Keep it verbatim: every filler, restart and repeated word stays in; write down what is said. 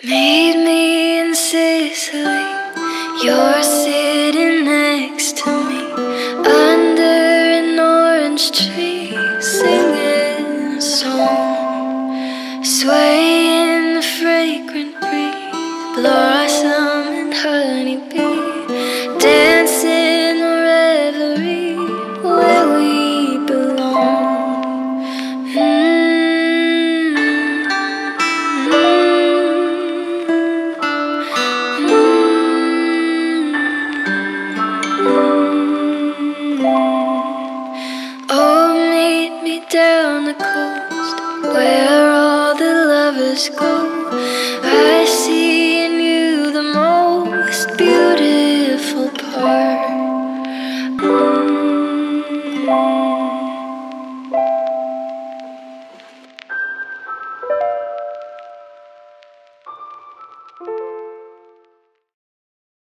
Meet me in Sicily. You're sitting next to me under an orange tree, singing a song, sway in the fragrant breeze, blossom and honeybee, dance in a reverie where we belong. Mm. Oh, meet me down the coast where all the lovers go. I see in you the most beautiful part. Mm.